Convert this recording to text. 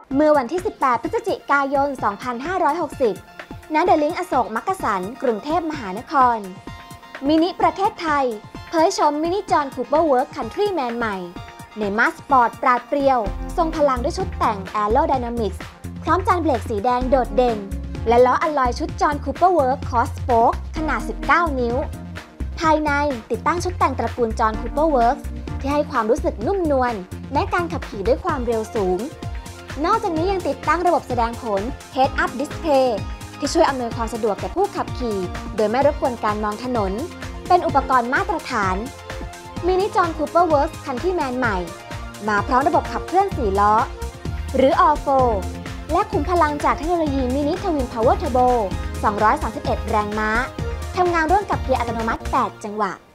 เมื่อวันที่ 18 พฤศจิกายน 2560 ณ เดอะลิงก์อโศกมักกะสัน กรุงเทพมหานคร มินิประเทศไทย เผยชมมินิจอห์นคูเปอร์เวิร์คคันทรีแมนใหม่ ในมาสปอร์ตปราดเปรียว ทรงพลังด้วยชุดแต่ง Aerodynamics พร้อมจานเบรกสีแดงโดดเด่น และล้ออะลอยชุดจอห์นคูเปอร์เวิร์คคอสโป๊กขนาด 19 นิ้ว ภายในติดตั้งชุดแต่งตระกูลจอห์นคูเปอร์เวิร์คที่ให้ความรู้สึกนุ่มนวลแม้การขับขี่ด้วยความเร็วสูงนอกจากนี้ยังติดตั้งระบบแสดงผล Head Up Display ที่ช่วยอำนวยความสะดวกแก่ผู้ขับขี่โดยไม่รบกวนการมองถนนเป็นอุปกรณ์มาตรฐานมินิจอห์นคูเปอร์เวิร์คคันทรีแมนใหม่มาพร้อมระบบขับเคลื่อน4ล้อหรือ All 4และขุมพลังจากเทคโนโลยีมินิทวินพาวเวอร์เทอร์โบ231 แรงม้าทำงานร่วมกับเกียร์อัตโนมัติ 8 จังหวะ